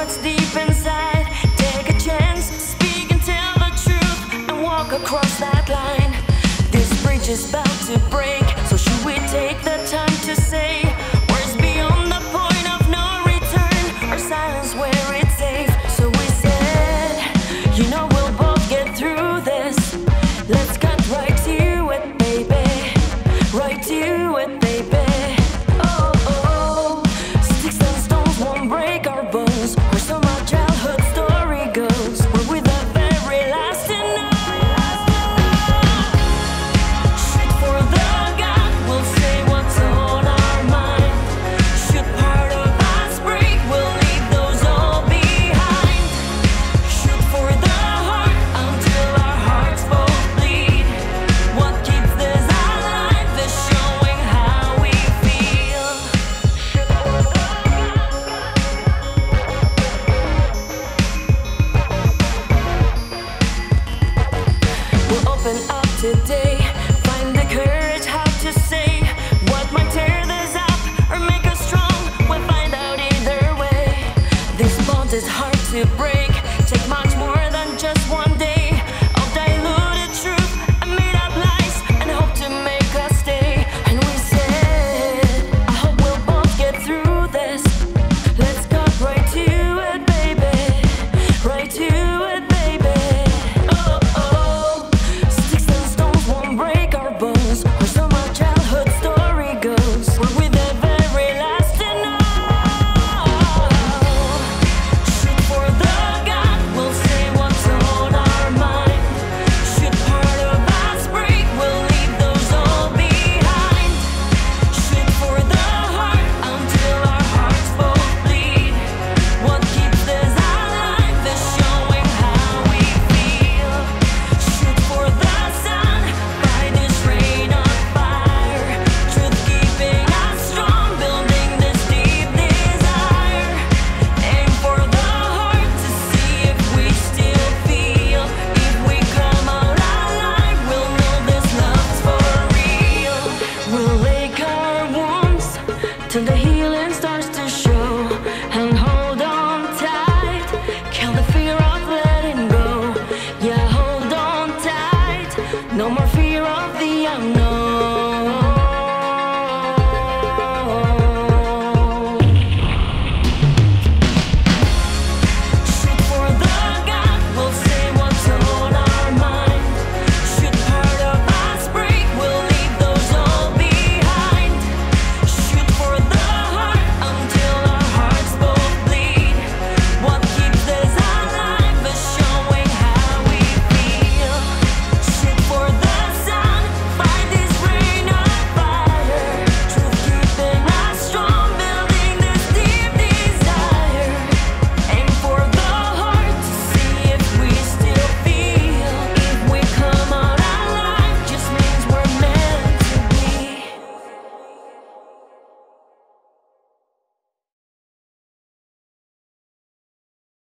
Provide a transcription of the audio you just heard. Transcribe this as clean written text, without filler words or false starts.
what's deep inside. Take a chance, speak and tell the truth, and walk across that line. This bridge is about to break, so should we take the time to say words beyond the point of no return, or silence where it's safe? So we said, you know we'll both get through this. Let's cut right to it, baby. Right to it, baby. Oh, oh, sticks and stones won't break our bones, or so my childhood story goes. We're with the very last to know. Shoot for the gun, we'll say what's on our mind. Should part of us break, we'll leave those all behind. Shoot for the heart until our hearts both bleed. What keeps this alive is showing how we feel. Shoot for the We'll open up today, find the courage how to say what might tear this up or make us strong. We'll find out either way. This bond is hard to break.